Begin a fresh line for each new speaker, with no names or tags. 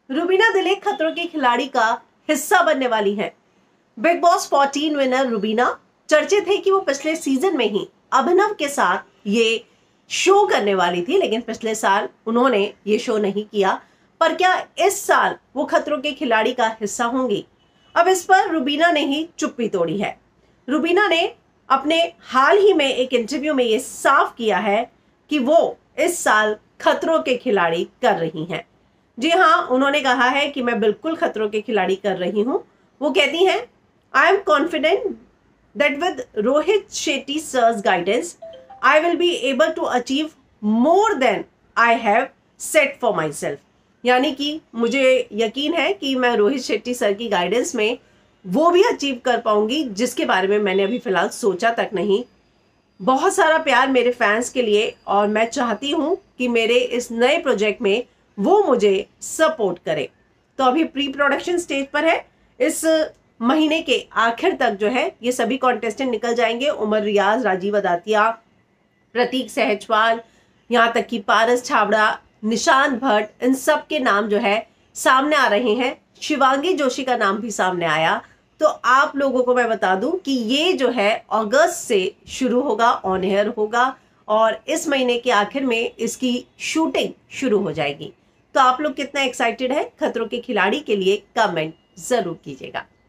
रुबीना दिलीप खतरों के खिलाड़ी का हिस्सा बनने वाली हैं। बिग बॉस 14 विनर रुबीना चर्चित है कि वो पिछले सीजन में ही अभिनव के साथ ये शो करने वाली थी, लेकिन पिछले साल उन्होंने ये शो नहीं किया। पर क्या इस साल वो खतरों के खिलाड़ी का हिस्सा होंगी? अब इस पर रुबीना ने ही चुप्पी तोड़ी है। रुबीना ने अपने हाल ही में एक इंटरव्यू में ये साफ किया है कि वो इस साल खतरों के खिलाड़ी कर रही हैं। जी हाँ, उन्होंने कहा है कि मैं बिल्कुल खतरों के खिलाड़ी कर रही हूं। वो कहती हैं, I am confident that with Rohit Shetty sir's guidance I will be able to achieve more than I have set for myself. यानी कि मुझे यकीन है कि मैं रोहित शेट्टी सर की गाइडेंस में वो भी अचीव कर पाऊंगी जिसके बारे में मैंने अभी फिलहाल सोचा तक नहीं। बहुत सारा प्यार मेरे फैंस के लिए, और मैं चाहती हूं कि मेरे इस नए प्रोजेक्ट में वो मुझे सपोर्ट करे। तो अभी प्री प्रोडक्शन स्टेज पर है। इस महीने के आखिर तक जो है ये सभी कॉन्टेस्टेंट निकल जाएंगे। उमर रियाज, राजीव अदातिया, प्रतीक सहजवाल, यहाँ तक कि पारस छाबड़ा, निशांत भट्ट, इन सब के नाम जो है सामने आ रहे हैं। शिवांगी जोशी का नाम भी सामने आया। तो आप लोगों को मैं बता दूं कि ये जो है अगस्त से शुरू होगा, ऑन एयर होगा, और इस महीने के आखिर में इसकी शूटिंग शुरू हो जाएगी। तो आप लोग कितना एक्साइटेड है खतरों के खिलाड़ी के लिए, कमेंट जरूर कीजिएगा।